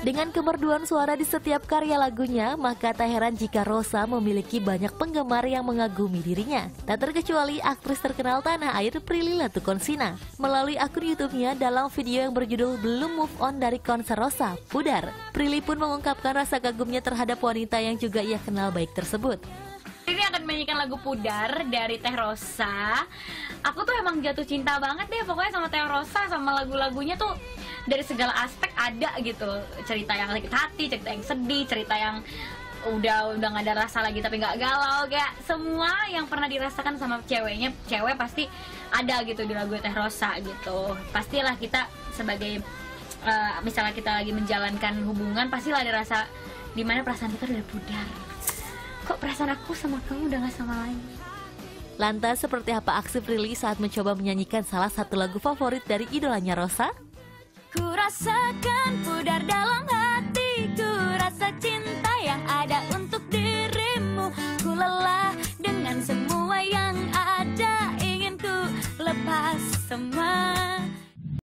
Dengan kemerduan suara di setiap karya lagunya, maka tak heran jika Rosa memiliki banyak penggemar yang mengagumi dirinya. Tak terkecuali aktris terkenal tanah air Prilly Latuconsina. Melalui akun YouTube-nya dalam video yang berjudul Belum Move On dari Konser Rosa, Pudar, Prilly pun mengungkapkan rasa kagumnya terhadap wanita yang juga ia kenal baik tersebut. Ini akan menyanyikan lagu Pudar dari Teh Rosa. Aku tuh emang jatuh cinta banget deh pokoknya sama Teh Rosa, sama lagu-lagunya tuh dari segala aspek ada gitu. Cerita yang sakit hati, cerita yang sedih, cerita yang udah nggak ada rasa lagi tapi nggak galau, kayak semua yang pernah dirasakan sama cewek pasti ada gitu di lagu Teh Rosa gitu. Pastilah kita sebagai misalnya kita lagi menjalankan hubungan, pastilah ada rasa dimana perasaan kita udah pudar. Kok perasaan aku sama kamu udah gak sama lagi? Lantas seperti apa aksi Prilly saat mencoba menyanyikan salah satu lagu favorit dari idolanya Rosa? Ku rasakan pudar dalam hati.